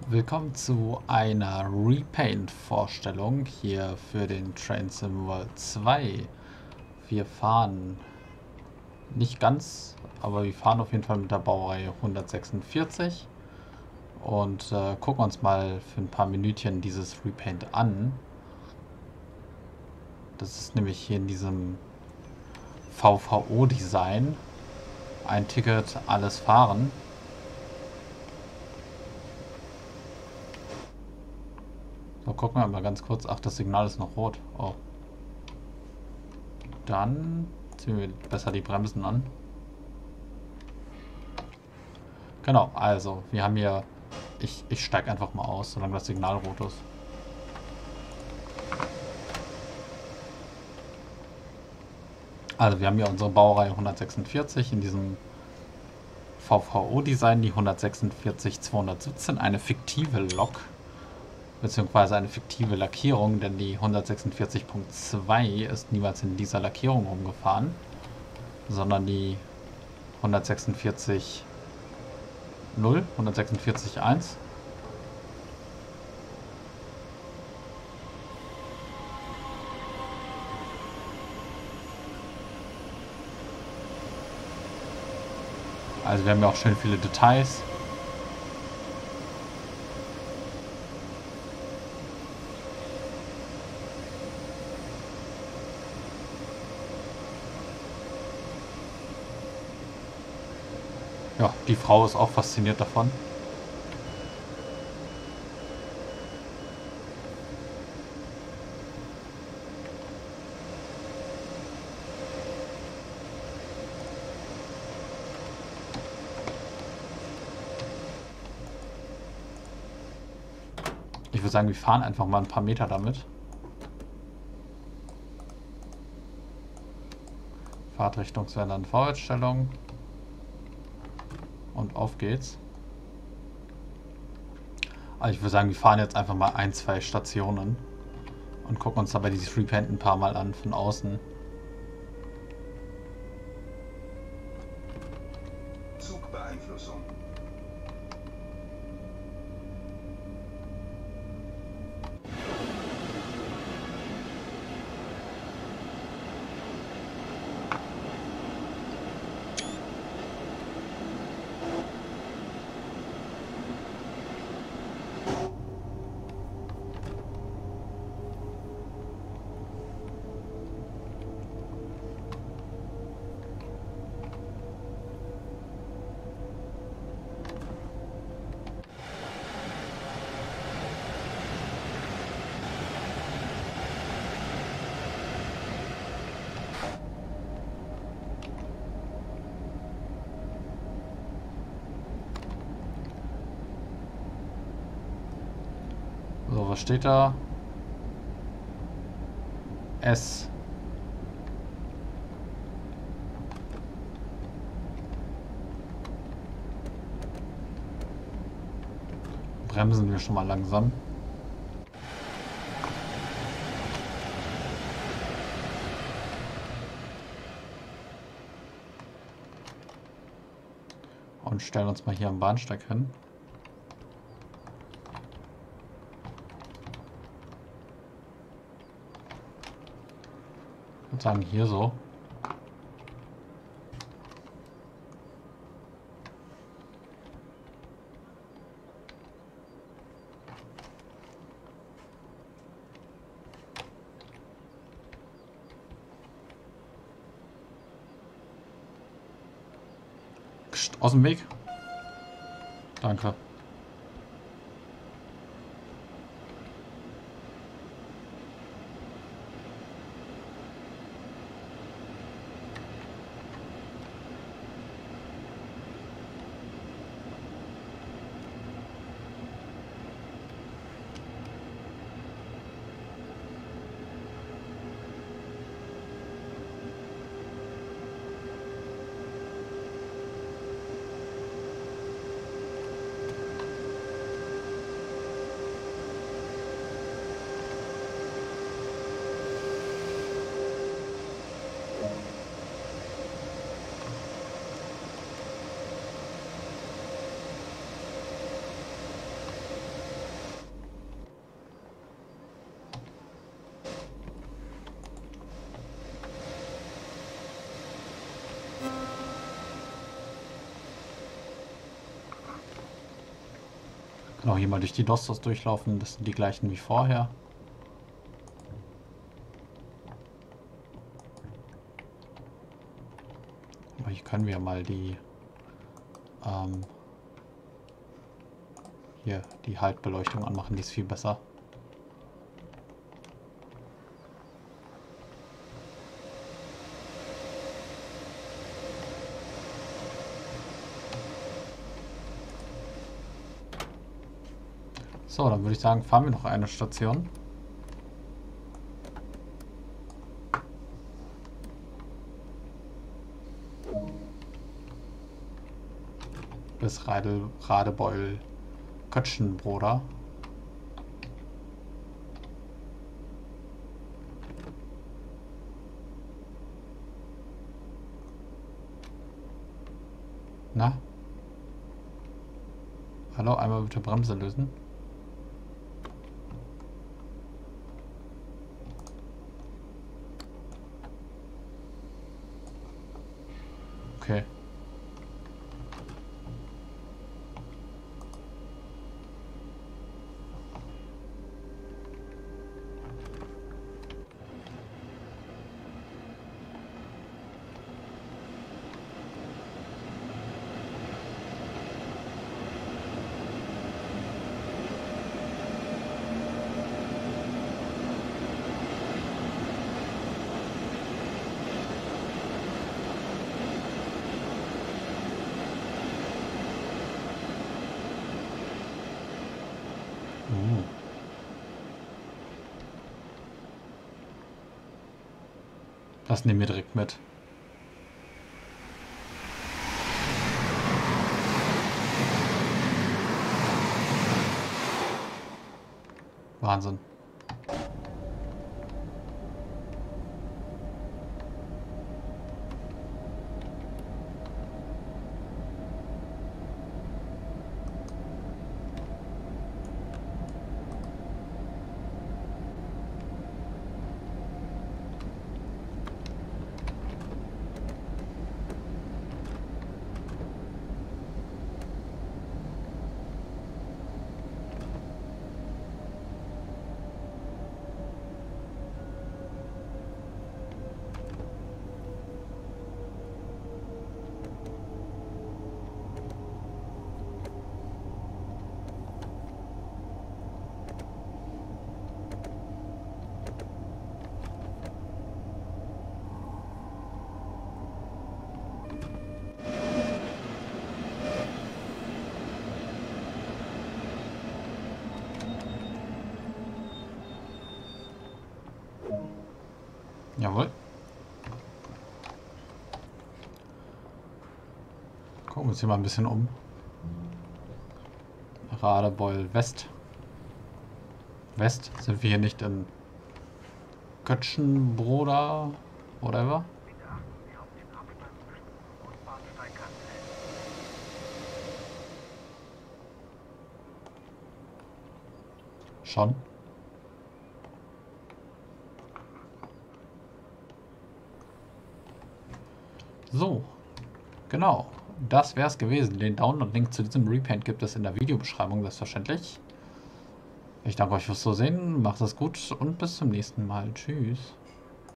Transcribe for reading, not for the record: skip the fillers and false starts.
Willkommen zu einer Repaint-Vorstellung hier für den Train Sim World 2. Wir fahren nicht ganz, aber wir fahren auf jeden Fall mit der Baureihe 146 und gucken uns mal für ein paar Minütchen dieses Repaint an. Das ist nämlich hier in diesem VVO-Design. Ein Ticket, alles fahren. So, gucken wir mal ganz kurz. Ach, das Signal ist noch rot. Oh. Dann ziehen wir besser die Bremsen an. Genau, also, wir haben hier. Ich steige einfach mal aus, solange das Signal rot ist. Also, wir haben hier unsere Baureihe 146 in diesem VVO-Design, die 146-217, eine fiktive Lok, beziehungsweise eine fiktive Lackierung, denn die 146.2 ist niemals in dieser Lackierung rumgefahren, sondern die 146.0, 146.1. Also wir haben ja auch schön viele Details. Ja, die Frau ist auch fasziniert davon. Ich würde sagen, wir fahren einfach mal ein paar Meter damit. Fahrtrichtungswende an Vorwärtsstellung. Und auf geht's. Also ich würde sagen, wir fahren jetzt einfach mal ein, zwei Stationen und gucken uns dabei dieses Repaint ein paar Mal an von außen. Zugbeeinflussung. So, was steht da? S. Bremsen wir schon mal langsam. Und stellen uns mal hier am Bahnsteig hin. Ich würde sagen, hier so. Psst, aus dem Weg. Danke. Noch hier mal durch die Dostos durchlaufen. Das sind die gleichen wie vorher. Aber hier können wir mal die hier die Haltbeleuchtung anmachen. Die ist viel besser. So, dann würde ich sagen, fahren wir noch eine Station. Bis Radebeul Kötschenbroda. Na? Hallo, einmal bitte Bremse lösen. Okay. Das nehmen wir direkt mit. Wahnsinn. Jawohl. Gucken wir uns hier mal ein bisschen um. Radebeul West. West? Sind wir hier nicht in Kötschenbroda? Whatever? Schon. So, genau. Das wäre es gewesen. Den Download-Link zu diesem Repaint gibt es in der Videobeschreibung, selbstverständlich. Ich danke euch fürs Zusehen, macht es gut und bis zum nächsten Mal. Tschüss.